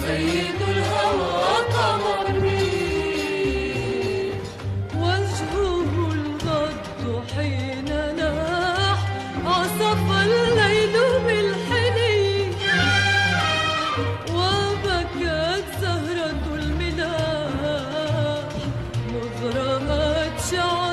سيد الهوى قمري، وجهه الغض حين ناح، عصف الليل بالحني، وبكت زهرة الملاح مذ رأت شعر